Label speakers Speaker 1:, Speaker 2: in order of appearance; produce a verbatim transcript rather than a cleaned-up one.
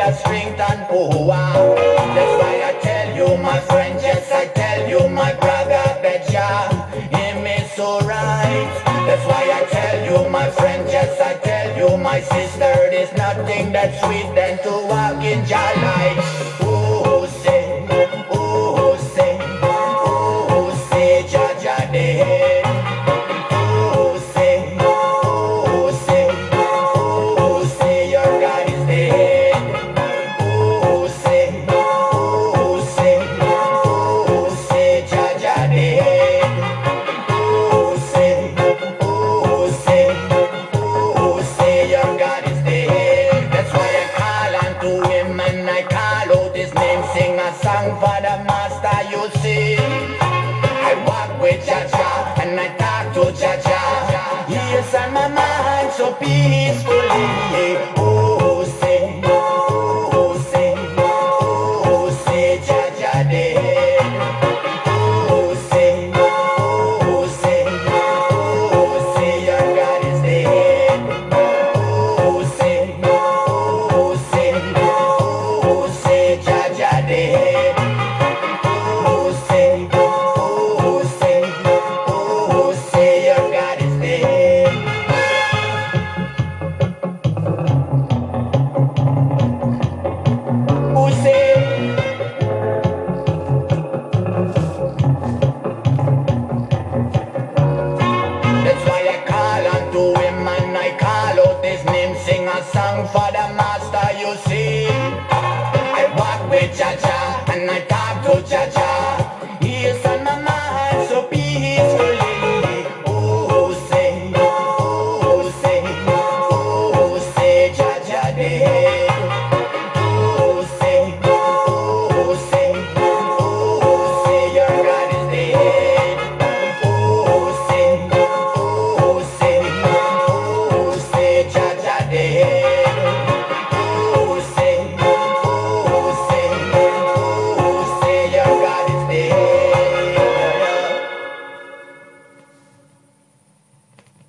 Speaker 1: a strength and power. That's why I tell you, my friend, yes, I tell you, my brother, that Jah, him is so right. That's why I tell you, my friend, yes, I tell you, my sister, there's nothing that's sweet than to walk in Jah light. Oh, say, oh, say, oh, say, Jah, Jah, the head. Oh, say, oh, say, oh, say, your God is the head. Oh, say, oh, say, oh, say, Jah, Jah, the head. Oh, say, oh, say, oh, say, your God is the head. That's why I call unto him and I call out his name, sing a song for the master, you see. I walk with Jah Jah and I talk to Jah Jah. He is on my mind so peacefully. Oh, say, oh, say, oh, say, Jah Jah the head. Oh, say, oh, say, oh, say, your God is the head. Oh, say, oh, say, oh, say, Jah Jah the head. Oh, say, oh, say, oh, say, your God is the head. Oh, say, that's why I call unto him and I call out his name, sing a song for the master, you see. I walk with Jah Jah and I talk to Jah Jah. He is